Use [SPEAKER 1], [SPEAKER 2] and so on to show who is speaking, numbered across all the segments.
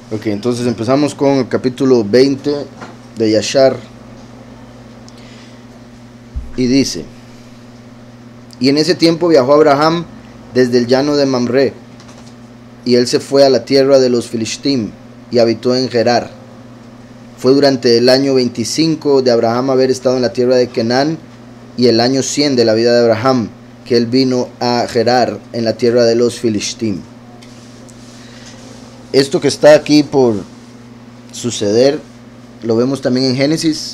[SPEAKER 1] Ok, entonces empezamos con el capítulo 20 de Yashar. Y dice: y en ese tiempo viajó Abraham desde el llano de Mamre, y él se fue a la tierra de los Filistim, y habitó en Gerar. Fue durante el año 25 de Abraham haber estado en la tierra de Canaán, y el año 100 de la vida de Abraham, que él vino a Gerar, en la tierra de los Filistim. Esto que está aquí por suceder, lo vemos también en Génesis.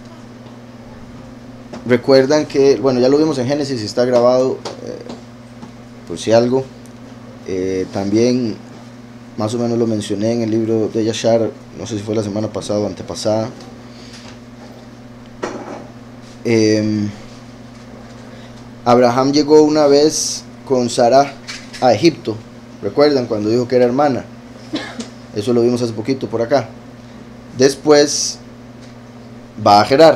[SPEAKER 1] Recuerdan que, bueno, ya lo vimos en Génesis y está grabado, por si algo. También más o menos lo mencioné en el libro de Yashar, no sé si fue la semana pasada o antepasada. Abraham llegó una vez con Sara a Egipto. ¿Recuerdan cuando dijo que era hermana? Eso lo vimos hace poquito por acá. Después va a Gerar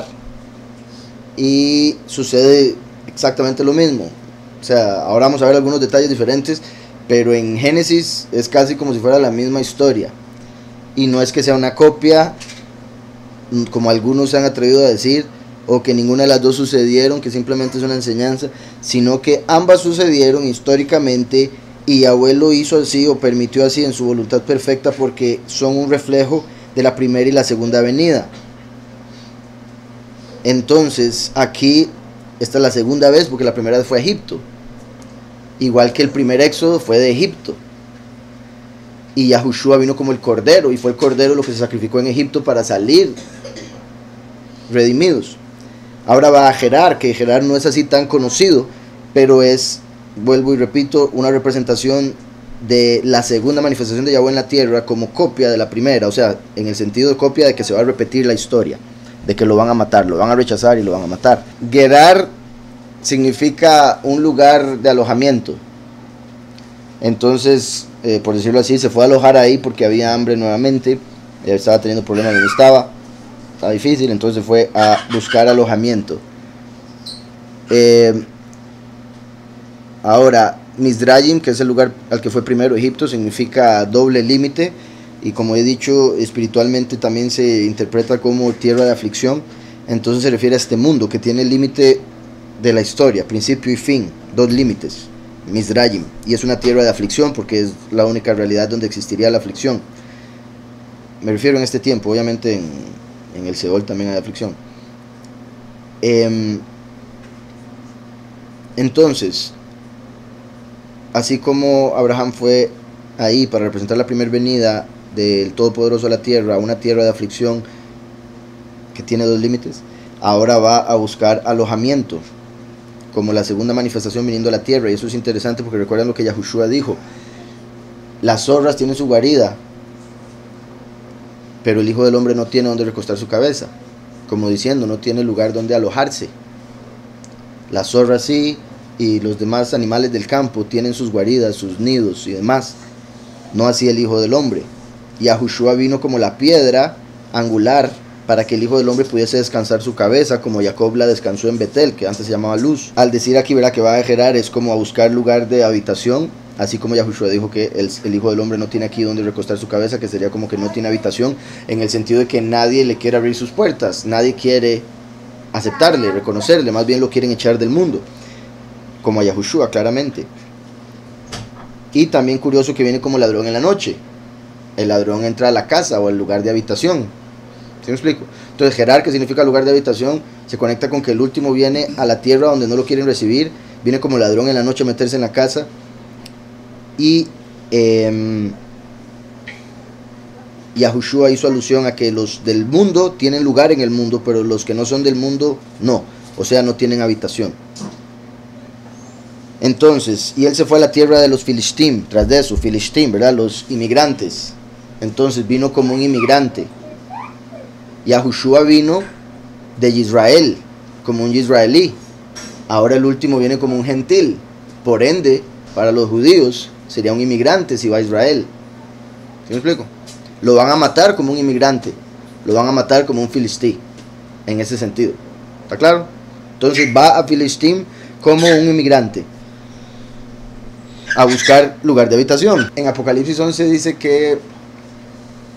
[SPEAKER 1] y sucede exactamente lo mismo. O sea, ahora vamos a ver algunos detalles diferentes, pero en Génesis es casi como si fuera la misma historia. Y no es que sea una copia, como algunos se han atrevido a decir, o que ninguna de las dos sucedieron, que simplemente es una enseñanza, sino que ambas sucedieron históricamente, y Yahweh lo hizo así o permitió así en su voluntad perfecta, porque son un reflejo de la primera y la segunda venida. Entonces aquí esta es la segunda vez, porque la primera vez fue a Egipto, igual que el primer éxodo fue de Egipto, y Yahushua vino como el cordero, y fue el cordero lo que se sacrificó en Egipto para salir redimidos. Ahora va a Gerar, que Gerar no es así tan conocido, pero es, vuelvo y repito, una representación de la segunda manifestación de Yahweh en la tierra como copia de la primera, o sea, en el sentido de copia de que se va a repetir la historia, de que lo van a matar, lo van a rechazar y lo van a matar. Gerar significa un lugar de alojamiento. Entonces, por decirlo así, se fue a alojar ahí porque había hambre nuevamente, estaba teniendo problemas donde estaba difícil, entonces fue a buscar alojamiento. Ahora, Mizrayim, que es el lugar al que fue primero Egipto, significa doble límite, y como he dicho, espiritualmente también se interpreta como tierra de aflicción. Entonces se refiere a este mundo que tiene el límite de la historia, principio y fin, dos límites, Mizrayim, y es una tierra de aflicción porque es la única realidad donde existiría la aflicción. Me refiero en este tiempo, obviamente en el Seol también hay aflicción. Entonces, así como Abraham fue ahí para representar la primera venida del Todopoderoso a la tierra, una tierra de aflicción que tiene dos límites, ahora va a buscar alojamiento como la segunda manifestación viniendo a la tierra. Y eso es interesante porque recuerdan lo que Yahushua dijo: las zorras tienen su guarida, pero el Hijo del Hombre no tiene donde recostar su cabeza, como diciendo, no tiene lugar donde alojarse. Las zorras sí, y los demás animales del campo tienen sus guaridas, sus nidos y demás, no así el Hijo del Hombre. Yahushua vino como la piedra angular para que el Hijo del Hombre pudiese descansar su cabeza, como Jacob la descansó en Betel, que antes se llamaba Luz. Al decir aquí, verá, que va a Gerar, es como a buscar lugar de habitación, así como Yahushua dijo que el Hijo del Hombre no tiene aquí donde recostar su cabeza, que sería como que no tiene habitación, en el sentido de que nadie le quiere abrir sus puertas, nadie quiere aceptarle, reconocerle, más bien lo quieren echar del mundo, como a Yahushua claramente. Y también curioso que viene como ladrón en la noche. El ladrón entra a la casa o al lugar de habitación. ¿Sí me explico? Entonces Gerar, que significa lugar de habitación, se conecta con que el último viene a la tierra donde no lo quieren recibir, viene como ladrón en la noche a meterse en la casa. Y Yahushua hizo alusión a que los del mundo tienen lugar en el mundo, pero los que no son del mundo no, o sea, no tienen habitación. Entonces, y él se fue a la tierra de los Filistim, tras de eso, Filistim, ¿verdad? Los inmigrantes. Entonces vino como un inmigrante. Yahushua vino de Israel, como un israelí. Ahora el último viene como un gentil. Por ende, para los judíos sería un inmigrante si va a Israel. ¿Sí me explico? Lo van a matar como un inmigrante, lo van a matar como un filistí, en ese sentido. ¿Está claro? Entonces va a Filistim como un inmigrante a buscar lugar de habitación. En Apocalipsis 11 dice que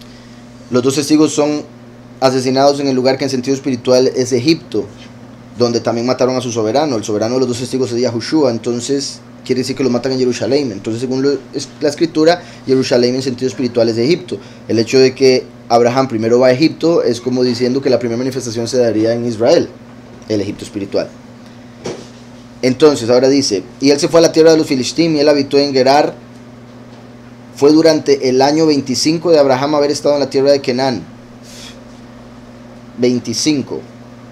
[SPEAKER 1] Los dos testigos son asesinados en el lugar que en sentido espiritual es Egipto, donde también mataron a su soberano. El soberano de los dos testigos es Yahushua, entonces quiere decir que los matan en Jerusalén. Entonces, según la escritura, Jerusalén en sentido espiritual es Egipto. El hecho de que Abraham primero va a Egipto es como diciendo que la primera manifestación se daría en Israel, el Egipto espiritual. Entonces, ahora dice, y él se fue a la tierra de los Filistim y él habitó en Gerar. Fue durante el año 25 de Abraham haber estado en la tierra de Canaán. 25.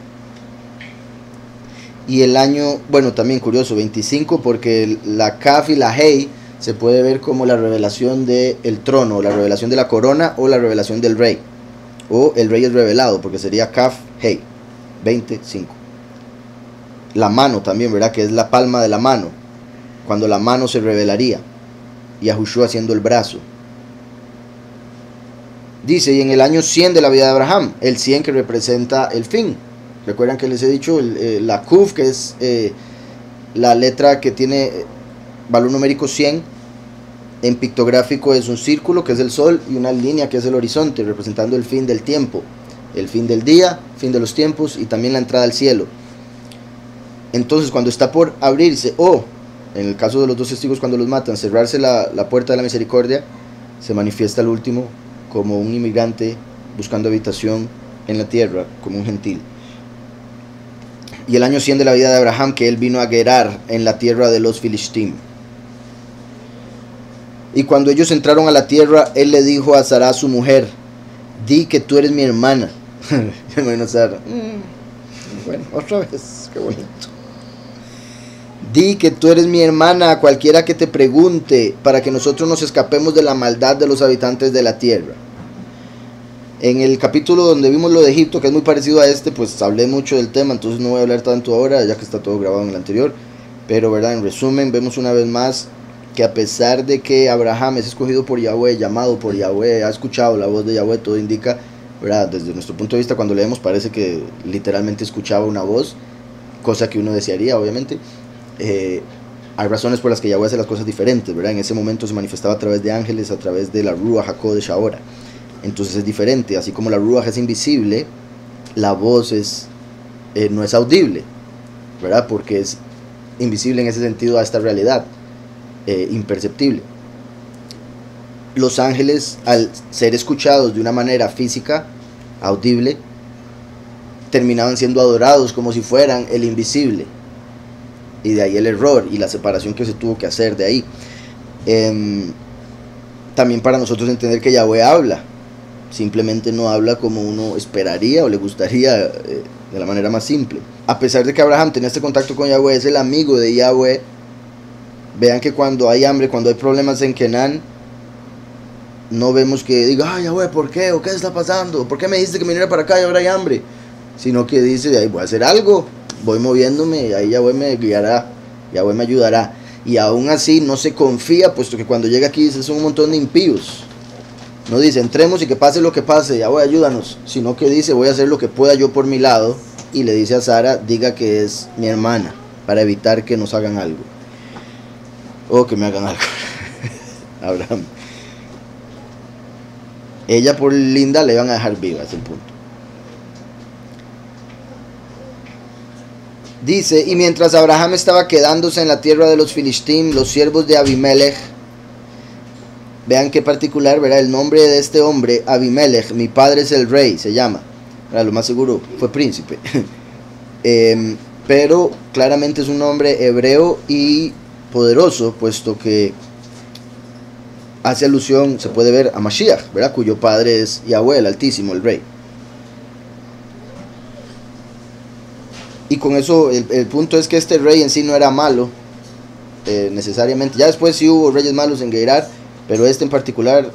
[SPEAKER 1] Y el año, bueno, también curioso, 25, porque la Kaf y la Hei se puede ver como la revelación del trono, la revelación de la corona o la revelación del rey. O el rey es revelado, porque sería Kaf, Hei, 25. La mano también, ¿verdad? Que es la palma de la mano, cuando la mano se revelaría. Y Yahushua haciendo el brazo. Dice, y en el año 100 de la vida de Abraham, el 100 que representa el fin. Recuerdan que les he dicho, la Kuf, que es la letra que tiene valor numérico 100, en pictográfico es un círculo, que es el sol, y una línea, que es el horizonte, representando el fin del tiempo, el fin del día, fin de los tiempos, y también la entrada al cielo. Entonces, cuando está por abrirse, en el caso de los dos testigos cuando los matan, cerrarse la puerta de la misericordia, se manifiesta el último como un inmigrante buscando habitación en la tierra, como un gentil. Y el año 100 de la vida de Abraham, que él vino a Gerar en la tierra de los Filistim. Y cuando ellos entraron a la tierra, él le dijo a Sara, su mujer, di que tú eres mi hermana. Bueno, Sara, bueno, otra vez, qué bonito. Di que tú eres mi hermana a cualquiera que te pregunte, para que nosotros nos escapemos de la maldad de los habitantes de la tierra. En el capítulo donde vimos lo de Egipto, que es muy parecido a este, pues hablé mucho del tema, entonces no voy a hablar tanto ahora, ya que está todo grabado en el anterior. Pero, ¿verdad? En resumen, vemos una vez más que a pesar de que Abraham es escogido por Yahweh, llamado por Yahweh, ha escuchado la voz de Yahweh, todo indica, ¿verdad? Desde nuestro punto de vista, cuando leemos, parece que literalmente escuchaba una voz, cosa que uno desearía, obviamente. Hay razones por las que Yahweh hace las cosas diferentes, ¿verdad? En ese momento se manifestaba a través de ángeles, a través de la Ruach HaKodesh ahora. Entonces es diferente, así como la Ruach es invisible, la voz no es audible, ¿verdad? Porque es invisible en ese sentido a esta realidad, imperceptible. Los ángeles, al ser escuchados de una manera física, audible, terminaban siendo adorados como si fueran el invisible. Y de ahí el error y la separación que se tuvo que hacer de ahí. También para nosotros entender que Yahweh habla, simplemente no habla como uno esperaría o le gustaría, de la manera más simple. A pesar de que Abraham tenía este contacto con Yahweh, es el amigo de Yahweh. Vean que cuando hay hambre, cuando hay problemas en Canaán, no vemos que diga, ay Yahweh, ¿por qué? ¿O qué está pasando? ¿Por qué me dijiste que me viniera para acá y ahora hay hambre? Sino que dice, ahí voy a hacer algo, voy moviéndome, y ahí Yahweh me guiará, Yahweh me ayudará. Y aún así no se confía, puesto que cuando llega aquí dice, son un montón de impíos. No dice, entremos y que pase lo que pase, Yahweh, ayúdanos. Sino que dice, voy a hacer lo que pueda yo por mi lado. Y le dice a Sara, diga que es mi hermana, para evitar que nos hagan algo. O que me hagan algo. Abraham. Ella por linda le iban a dejar viva, es el punto. Dice, y mientras Abraham estaba quedándose en la tierra de los Filistim, los siervos de Abimelech, vean qué particular, ¿verdad? El nombre de este hombre, Abimelech, mi padre es el rey, se llama, ¿verdad? Lo más seguro fue príncipe. Pero claramente es un nombre hebreo y poderoso, puesto que hace alusión, se puede ver, a Mashiach, ¿verdad? Cuyo padre es Yahweh, el Altísimo, el rey. Y con eso, el punto es que este rey en sí no era malo, necesariamente. Ya después sí hubo reyes malos en Gerar, pero este en particular,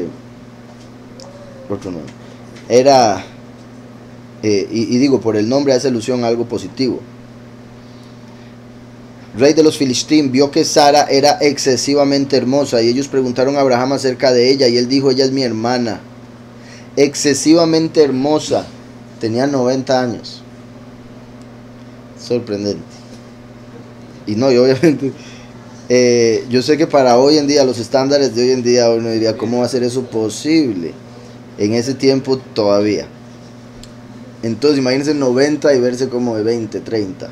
[SPEAKER 1] otro nombre, era, y digo, por el nombre hace alusión a algo positivo. Rey de los Filistim vio que Sara era excesivamente hermosa, y ellos preguntaron a Abraham acerca de ella, y él dijo, ella es mi hermana. Excesivamente hermosa, tenía 90 años. Sorprendente. Y no, y obviamente yo sé que para hoy en día, los estándares de hoy en día, uno diría, ¿cómo va a ser eso posible? en ese tiempo todavía. Entonces imagínense 90 y verse como de 20, 30.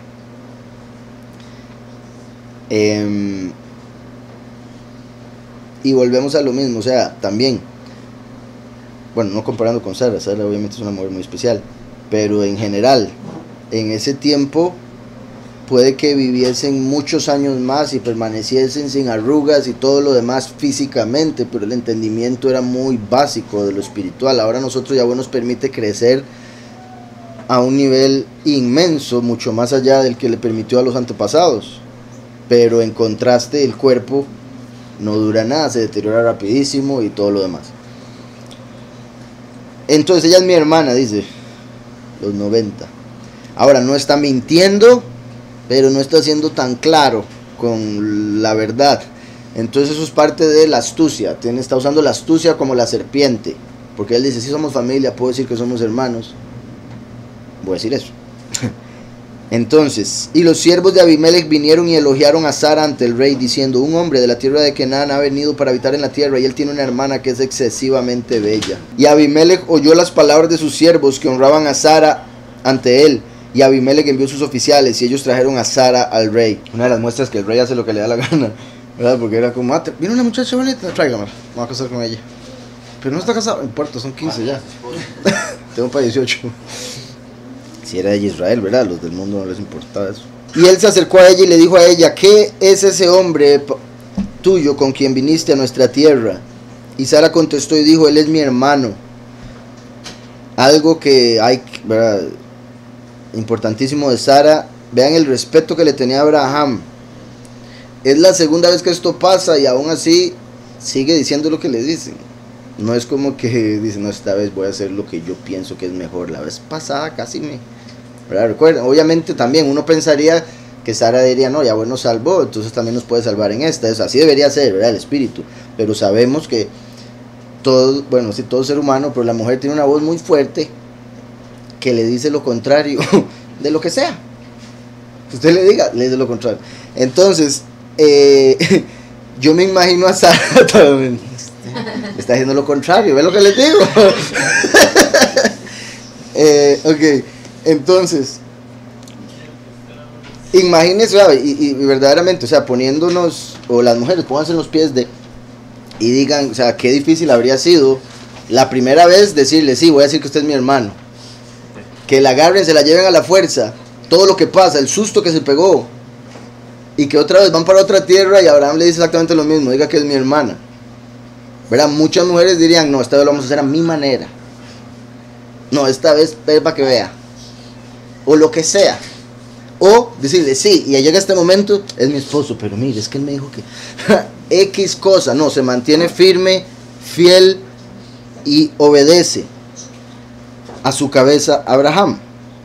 [SPEAKER 1] Y volvemos a lo mismo, o sea, también, bueno, no comparando con Sara, Sara obviamente es una mujer muy especial, pero en general, en ese tiempo puede que viviesen muchos años más y permaneciesen sin arrugas y todo lo demás físicamente, pero el entendimiento era muy básico de lo espiritual. Ahora nosotros Yahweh nos permite crecer a un nivel inmenso, mucho más allá del que le permitió a los antepasados, pero en contraste el cuerpo no dura nada, se deteriora rapidísimo y todo lo demás. Entonces ella es mi hermana, dice, los 90. Ahora no está mintiendo, pero no está siendo tan claro con la verdad. Entonces eso es parte de la astucia. Está usando la astucia como la serpiente, porque él dice, si somos familia, puedo decir que somos hermanos. Voy a decir eso. Entonces, y los siervos de Abimelech vinieron y elogiaron a Sara ante el rey, diciendo, un hombre de la tierra de Canaán ha venido para habitar en la tierra, y él tiene una hermana que es excesivamente bella. Y Abimelech oyó las palabras de sus siervos que honraban a Sara ante él, y Abimelech envió sus oficiales, y ellos trajeron a Sara al rey. Una de las muestras que el rey hace lo que le da la gana, ¿verdad? Porque era como, viene una muchacha bonita, tráigamela, me voy a casar con ella. Pero no está casado, no importa, son 15 ya. Tengo para 18. Si era ella Israel, ¿verdad? Los del mundo no les importaba eso. Y él se acercó a ella y le dijo a ella, ¿qué es ese hombre tuyo con quien viniste a nuestra tierra? Y Sara contestó y dijo, él es mi hermano. Algo que hay, ¿verdad?, importantísimo de Sara, vean el respeto que le tenía a Abraham. Es la segunda vez que esto pasa y aún así sigue diciendo lo que le dicen. No es como que dice, no, esta vez voy a hacer lo que yo pienso que es mejor. La vez pasada casi ¿verdad? Recuerden, obviamente también uno pensaría que Sara diría, no, Yahweh nos salvó, entonces también nos puede salvar en esta. Así debería ser, ¿verdad? El espíritu. Pero sabemos que todo, bueno, sí, todo ser humano, pero la mujer tiene una voz muy fuerte que le dice lo contrario de lo que sea. Que usted le diga, le dice lo contrario. Entonces, yo me imagino a Sara está haciendo lo contrario, ¿ves lo que les digo? Ok, entonces, imagínense, y verdaderamente, o sea, poniéndonos, o las mujeres, pónganse en los pies de, y digan, o sea, qué difícil habría sido la primera vez decirle, sí, voy a decir que usted es mi hermano, que la agarren, se la lleven a la fuerza, todo lo que pasa, el susto que se pegó, y que otra vez van para otra tierra y Abraham le dice exactamente lo mismo, diga que es mi hermana. ¿Verdad? Muchas mujeres dirían, no, esta vez lo vamos a hacer a mi manera. No, esta vez es para que vea. O lo que sea. O decirle, sí, y llega este momento, es mi esposo, pero mire, es que él me dijo que X cosa. No, se mantiene firme, fiel y obedece a su cabeza Abraham.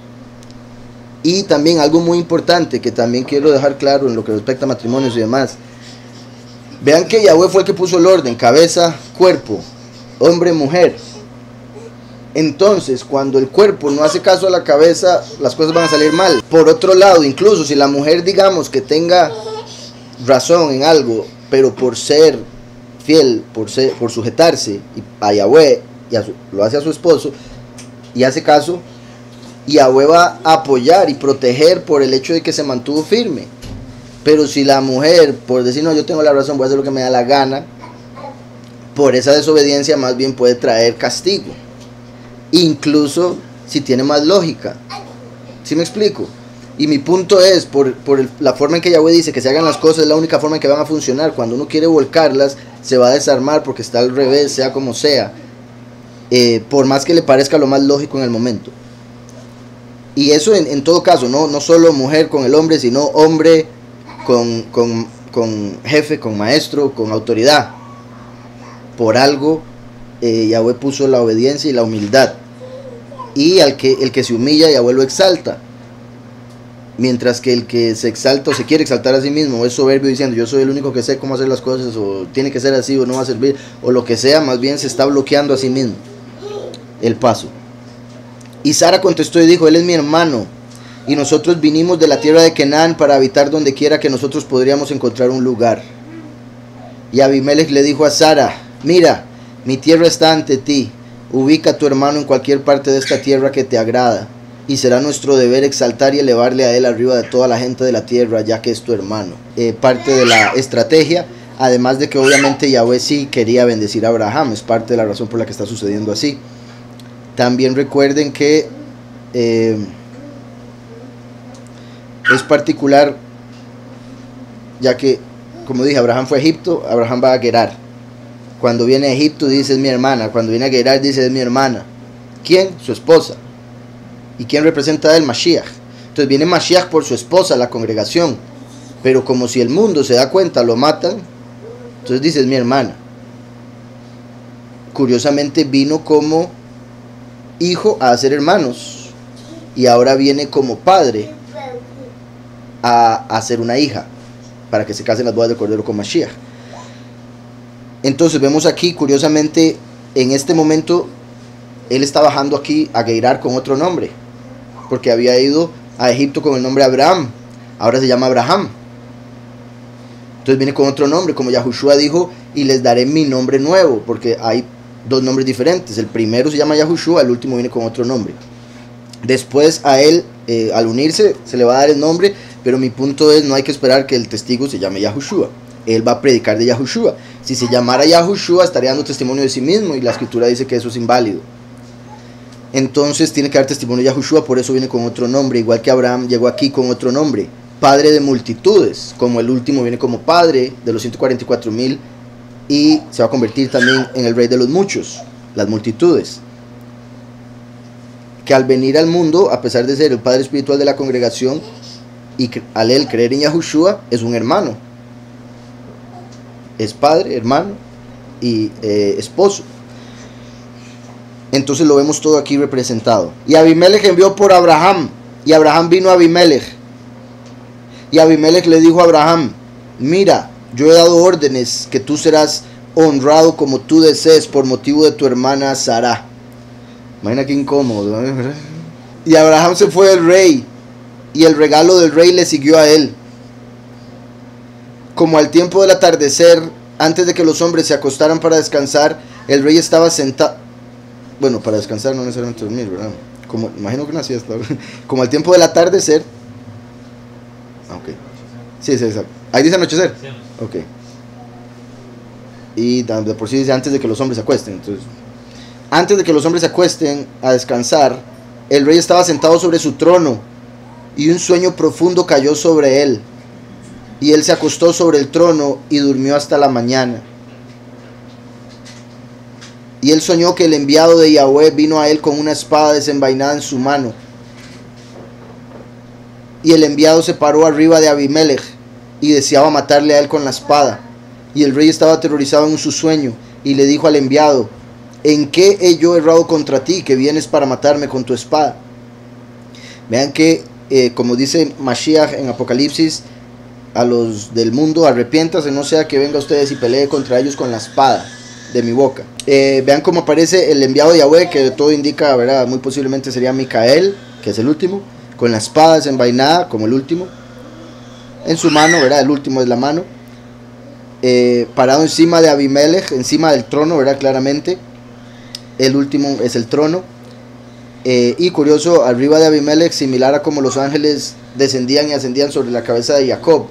[SPEAKER 1] Y también algo muy importante que también quiero dejar claro en lo que respecta a matrimonios y demás. Vean que Yahweh fue el que puso el orden, cabeza, cuerpo, hombre, mujer. Entonces, cuando el cuerpo no hace caso a la cabeza, las cosas van a salir mal. Por otro lado, incluso si la mujer, digamos, que tenga razón en algo, pero por ser fiel, por sujetarse a Yahweh, lo hace a su esposo, y hace caso, Yahweh va a apoyar y proteger por el hecho de que se mantuvo firme. Pero si la mujer, por decir, no, yo tengo la razón, voy a hacer lo que me da la gana, por esa desobediencia más bien puede traer castigo. Incluso si tiene más lógica. ¿Sí me explico? Y mi punto es, por la forma en que Yahweh dice que se hagan las cosas, es la única forma en que van a funcionar. Cuando uno quiere volcarlas, se va a desarmar porque está al revés, sea como sea. Por más que le parezca lo más lógico en el momento. Y eso en todo caso, no solo mujer con el hombre, sino hombre con jefe, con maestro, con autoridad. Por algo Yahweh puso la obediencia y la humildad, y el que se humilla, Yahweh lo exalta, mientras que el que se exalta o se quiere exaltar a sí mismo, o es soberbio diciendo yo soy el único que sé cómo hacer las cosas, o tiene que ser así, o no va a servir, o lo que sea, más bien se está bloqueando a sí mismo el paso. Y Sara contestó y dijo, él es mi hermano, y nosotros vinimos de la tierra de Canaán para habitar donde quiera que nosotros podríamos encontrar un lugar. Y Abimelech le dijo a Sara, mira, mi tierra está ante ti, ubica a tu hermano en cualquier parte de esta tierra que te agrada, y será nuestro deber exaltar y elevarle a él arriba de toda la gente de la tierra, ya que es tu hermano. Parte de la estrategia, además de que obviamente Yahweh sí quería bendecir a Abraham, es parte de la razón por la que está sucediendo así. También recuerden que es particular, ya que, como dije, Abraham fue a Egipto, Abraham va a Gerar. Cuando viene a Egipto dice es mi hermana, cuando viene a Gerar dice es mi hermana. ¿Quién? Su esposa. ¿Y quién representa a él? Mashiach. Entonces viene Mashiach por su esposa, la congregación. Pero como si el mundo se da cuenta, lo matan, entonces dice es mi hermana. Curiosamente vino como hijo a ser hermanos, y ahora viene como padre a ser una hija, para que se casen las bodas del Cordero con Mashiach. Entonces vemos aquí, curiosamente, en este momento, él está bajando aquí a Gerar con otro nombre, porque había ido a Egipto con el nombre Abraham, ahora se llama Abraham. Entonces viene con otro nombre, como Yahushua dijo, y les daré mi nombre nuevo, porque hay dos nombres diferentes. El primero se llama Yahushua, el último viene con otro nombre. Después a él, al unirse, se le va a dar el nombre, pero mi punto es, no hay que esperar que el testigo se llame Yahushua. Él va a predicar de Yahushua. Si se llamara Yahushua, estaría dando testimonio de sí mismo, y la escritura dice que eso es inválido. Entonces tiene que dar testimonio de Yahushua, por eso viene con otro nombre, igual que Abraham llegó aquí con otro nombre, padre de multitudes, como el último viene como padre de los 144,000, y se va a convertir también en el rey de los muchos, las multitudes. Que al venir al mundo, a pesar de ser el padre espiritual de la congregación, y al él creer en Yahushua, es un hermano. Es padre, hermano y esposo. Entonces lo vemos todo aquí representado. Y Abimelech envió por Abraham, y Abraham vino a Abimelech. Y Abimelech le dijo a Abraham: mira, yo he dado órdenes que tú serás honrado como tú desees por motivo de tu hermana Sara. Imagina qué incómodo, ¿verdad? Y Abraham se fue del rey, y el regalo del rey le siguió a él. Como al tiempo del atardecer, antes de que los hombres se acostaran para descansar, el rey estaba sentado. Bueno, para descansar no necesariamente dormir, ¿verdad? Como, imagino que una siesta. Como al tiempo del atardecer. Ok. Sí, exacto. Ahí dice anochecer. Ok. Y de por sí dice antes de que los hombres se acuesten. Entonces, antes de que los hombres se acuesten a descansar, el rey estaba sentado sobre su trono, y un sueño profundo cayó sobre él. Y él se acostó sobre el trono y durmió hasta la mañana. Y él soñó que el enviado de Yahweh vino a él con una espada desenvainada en su mano. Y el enviado se paró arriba de Abimelech y deseaba matarle a él con la espada. Y el rey estaba aterrorizado en su sueño, y le dijo al enviado: ¿en qué he yo errado contra ti, que vienes para matarme con tu espada? Vean que, como dice Mashiach en Apocalipsis, a los del mundo: arrepiéntase, no sea que venga a ustedes y pelee contra ellos con la espada de mi boca. Vean cómo aparece el enviado de Yahweh, que todo indica, ¿verdad? Muy posiblemente sería Micael, que es el último, con la espada desenvainada, como el último, en su mano, ¿verdad? El último es la mano, parado encima de Abimelech, encima del trono, ¿verdad? Claramente, el último es el trono. Y curioso, arriba de Abimelech, similar a como los ángeles descendían y ascendían sobre la cabeza de Jacob.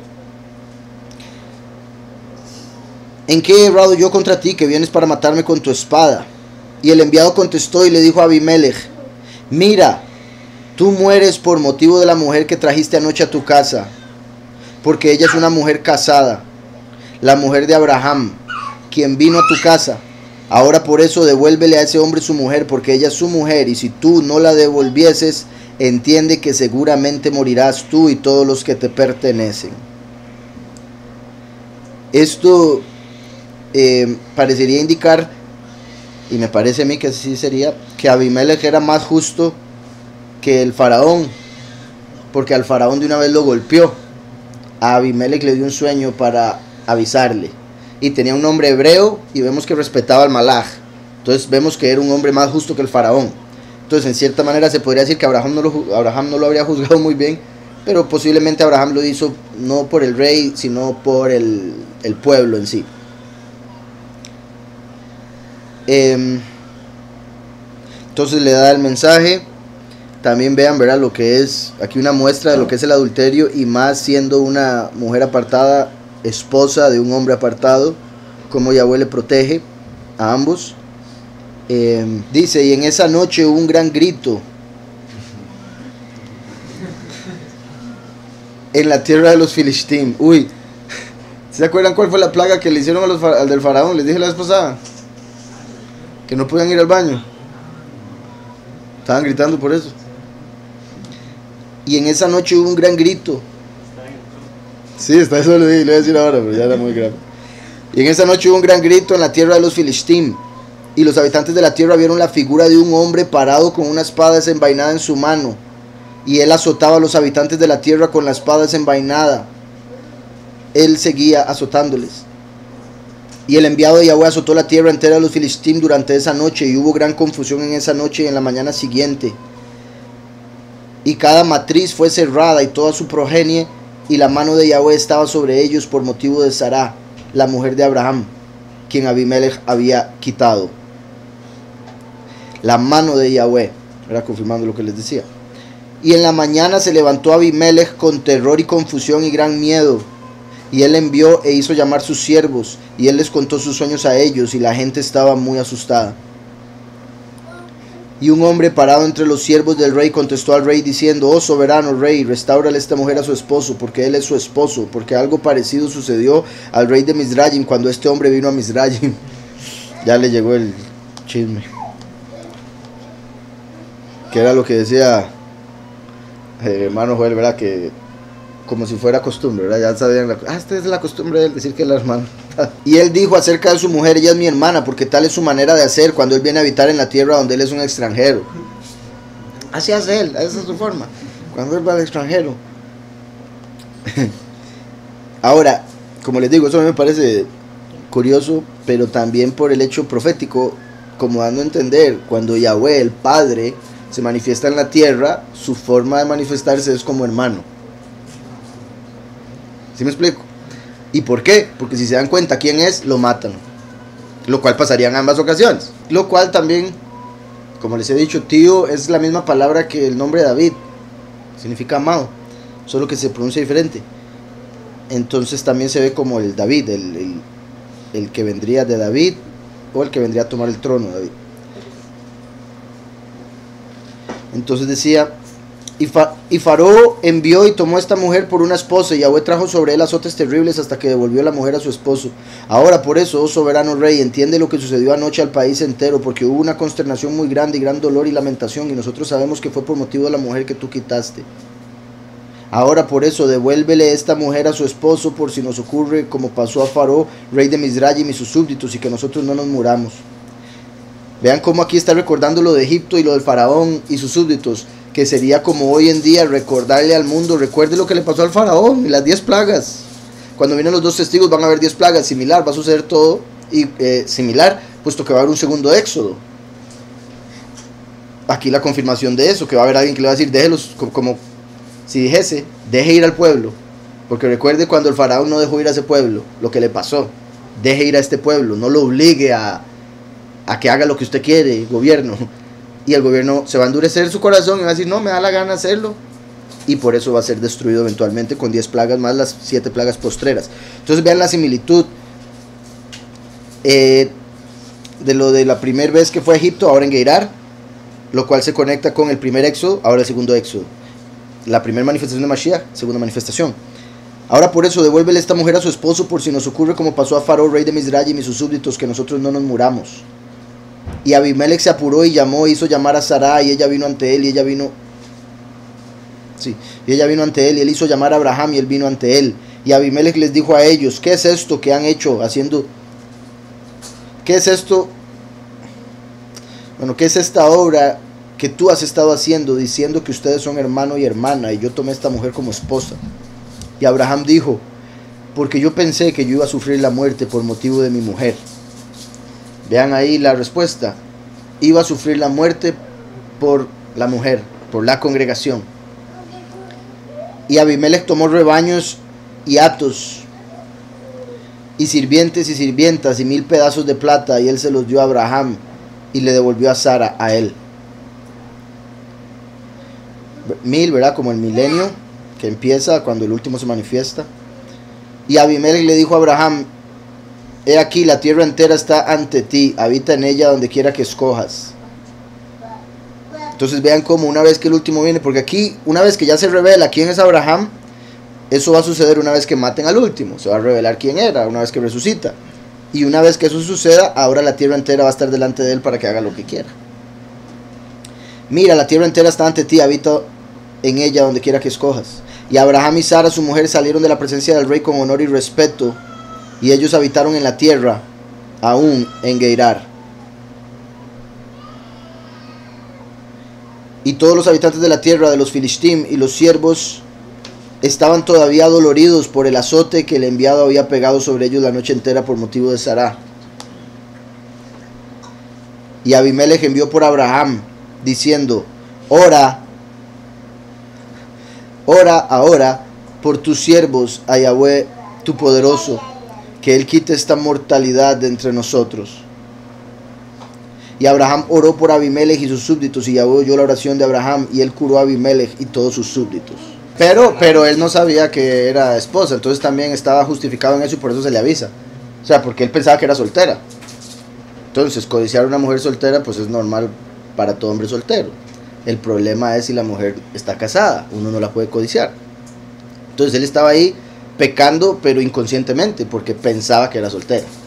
[SPEAKER 1] ¿En qué he errado yo contra ti, que vienes para matarme con tu espada? Y el enviado contestó y le dijo a Abimelech: mira, tú mueres por motivo de la mujer que trajiste anoche a tu casa, porque ella es una mujer casada, la mujer de Abraham, quien vino a tu casa. Ahora por eso devuélvele a ese hombre su mujer, porque ella es su mujer, y si tú no la devolvieses, entiende que seguramente morirás tú y todos los que te pertenecen. Esto parecería indicar, y me parece a mí que así sería, que Abimelech era más justo que el faraón, porque al faraón de una vez lo golpeó. A Abimelech le dio un sueño para avisarle, y tenía un nombre hebreo, y vemos que respetaba al malaj. Entonces vemos que era un hombre más justo que el faraón. Entonces en cierta manera se podría decir que Abraham no lo habría juzgado muy bien, pero posiblemente Abraham lo hizo no por el rey, sino por el pueblo en sí. Entonces le da el mensaje. También vean, ¿verdad? Lo que es aquí una muestra de lo que es el adulterio, y más siendo una mujer apartada, esposa de un hombre apartado, como Yahweh le protege a ambos. Dice, y en esa noche hubo un gran grito en la tierra de los Filistín. Uy, ¿se acuerdan cuál fue la plaga que le hicieron al del faraón? Les dije la vez pasada que no podían ir al baño. Estaban gritando por eso. Y en esa noche hubo un gran grito. Sí, está eso, lo voy a decir ahora, pero ya era muy grave. Y en esa noche hubo un gran grito en la tierra de los Filistín. Y los habitantes de la tierra vieron la figura de un hombre parado con una espada desenvainada en su mano. Y él azotaba a los habitantes de la tierra con la espada desenvainada. Él seguía azotándoles. Y el enviado de Yahweh azotó la tierra entera de los Filistín durante esa noche. Y hubo gran confusión en esa noche y en la mañana siguiente. Y cada matriz fue cerrada y toda su progenie. Y la mano de Yahweh estaba sobre ellos por motivo de Sará, la mujer de Abraham, quien Abimelech había quitado. La mano de Yahweh, era confirmando lo que les decía. Y en la mañana se levantó Abimelech con terror y confusión y gran miedo. Y él envió e hizo llamar sus siervos, y él les contó sus sueños a ellos, y la gente estaba muy asustada. Y un hombre parado entre los siervos del rey contestó al rey diciendo, oh soberano rey, restáurale esta mujer a su esposo, porque él es su esposo, porque algo parecido sucedió al rey de Mizrayim cuando este hombre vino a Mizrayim. Ya le llegó el chisme. Que era lo que decía hermano Joel, ¿verdad? Que como si fuera costumbre, ¿verdad? Ya sabían, esta es la costumbre de él decir que es la hermana. Y él dijo acerca de su mujer, ella es mi hermana, porque tal es su manera de hacer cuando él viene a habitar en la tierra donde él es un extranjero. Así hace él, esa es su forma, cuando él va al extranjero. Ahora, como les digo, eso me parece curioso, pero también por el hecho profético, como dando a entender, cuando Yahweh, el Padre, se manifiesta en la tierra, su forma de manifestarse es como hermano. ¿Sí me explico? ¿Y por qué? Porque si se dan cuenta quién es, lo matan. Lo cual pasaría en ambas ocasiones. Lo cual también, como les he dicho, tío es la misma palabra que el nombre de David. Significa amado. Solo que se pronuncia diferente. Entonces también se ve como el David, el que vendría de David, o el que vendría a tomar el trono de David. Entonces decía, y Faraón envió y tomó a esta mujer por una esposa, y Yahweh trajo sobre él azotes terribles hasta que devolvió la mujer a su esposo. Ahora por eso, oh soberano rey, entiende lo que sucedió anoche al país entero, porque hubo una consternación muy grande y gran dolor y lamentación, y nosotros sabemos que fue por motivo de la mujer que tú quitaste. Ahora por eso, devuélvele esta mujer a su esposo, por si nos ocurre como pasó a Faraón, rey de Mizrayim y sus súbditos, y que nosotros no nos muramos. Vean cómo aquí está recordando lo de Egipto y lo del faraón y sus súbditos, que sería como hoy en día recordarle al mundo, recuerde lo que le pasó al faraón y las 10 plagas. Cuando vienen los dos testigos van a haber 10 plagas, similar, va a suceder todo y similar, puesto que va a haber un segundo éxodo. Aquí la confirmación de eso, que va a haber alguien que le va a decir, déjelos, como si dijese, deje ir al pueblo, porque recuerde cuando el faraón no dejó ir a ese pueblo, lo que le pasó, deje ir a este pueblo, no lo obligue a que haga lo que usted quiere, gobierno. Y el gobierno se va a endurecer su corazón y va a decir, no, me da la gana hacerlo. Y por eso va a ser destruido eventualmente con 10 plagas más las 7 plagas postreras. Entonces vean la similitud de lo de la primera vez que fue a Egipto, ahora en Geirar, lo cual se conecta con el primer éxodo, ahora el segundo éxodo. La primera manifestación de Mashiach, segunda manifestación. Ahora por eso, devuélvele esta mujer a su esposo, por si nos ocurre como pasó a Faraón, rey de Mizrayim y sus súbditos, que nosotros no nos muramos. Y Abimelech se apuró y llamó, hizo llamar a Sará, y ella vino ante él, y ella vino ante él, y él hizo llamar a Abraham, y él vino ante él. Y Abimelech les dijo a ellos, ¿qué es esto que han hecho haciendo? ¿Qué es esto? Bueno, ¿qué es esta obra que tú has estado haciendo, diciendo que ustedes son hermano y hermana, y yo tomé a esta mujer como esposa? Y Abraham dijo, porque yo pensé que yo iba a sufrir la muerte por motivo de mi mujer. Vean ahí la respuesta. Iba a sufrir la muerte por la mujer, por la congregación. Y Abimelech tomó rebaños y hatos, y sirvientes y sirvientas, y 1000 pedazos de plata, y él se los dio a Abraham, y le devolvió a Sara a él. 1000, ¿verdad? Como el milenio que empieza cuando el último se manifiesta. Y Abimelech le dijo a Abraham: he aquí, la tierra entera está ante ti, habita en ella donde quiera que escojas. Entonces vean cómo una vez que el último viene, porque aquí, una vez que ya se revela quién es Abraham, eso va a suceder una vez que maten al último, se va a revelar quién era, una vez que resucita. Y una vez que eso suceda, ahora la tierra entera va a estar delante de él para que haga lo que quiera. Mira, la tierra entera está ante ti, habita en ella donde quiera que escojas. Y Abraham y Sara, su mujer, salieron de la presencia del rey con honor y respeto, y ellos habitaron en la tierra, aún en Geirar. Y todos los habitantes de la tierra de los Filistim y los siervos estaban todavía doloridos por el azote que el enviado había pegado sobre ellos la noche entera por motivo de Sara. Y Abimelech envió por Abraham, diciendo: ora ahora por tus siervos a Yahweh tu poderoso, que él quite esta mortalidad de entre nosotros. Y Abraham oró por Abimelech y sus súbditos, y Yahweh oyó la oración de Abraham, y él curó a Abimelech y todos sus súbditos. Pero él no sabía que era esposa, entonces también estaba justificado en eso, y por eso se le avisa. O sea, porque él pensaba que era soltera. Entonces, codiciar a una mujer soltera, pues es normal para todo hombre soltero. El problema es si la mujer está casada, uno no la puede codiciar. Entonces él estaba ahí pecando, pero inconscientemente, porque pensaba que era soltera.